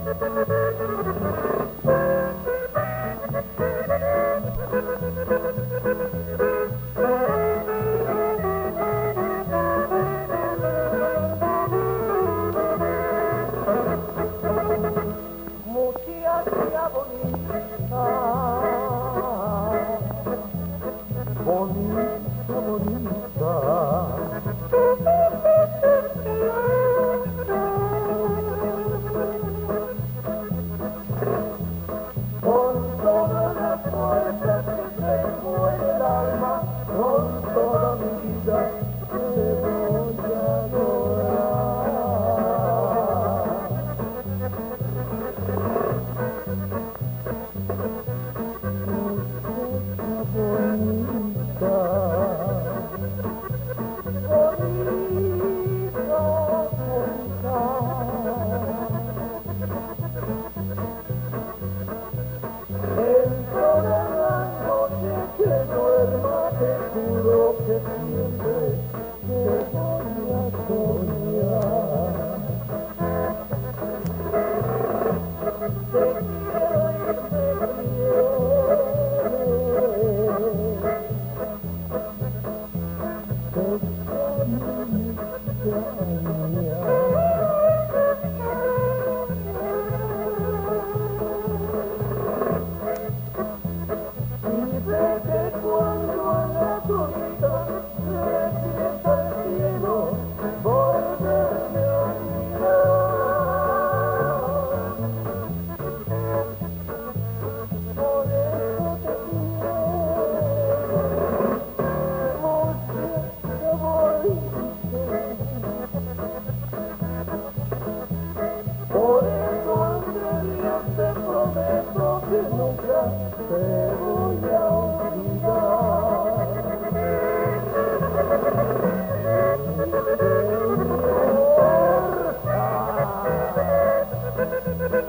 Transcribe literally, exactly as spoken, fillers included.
Muchacha bonita, bonita, bonita. Con todas las fuerzas que tengo en el alma, con toda mi vida te voy a adorar. Bonita, bonita, bonita. En toda la noche que duerma te juro que siempre te voy a soñar. Te quiero y te quiero. Por eso ante Dios te prometo que nunca te voy a olvidar.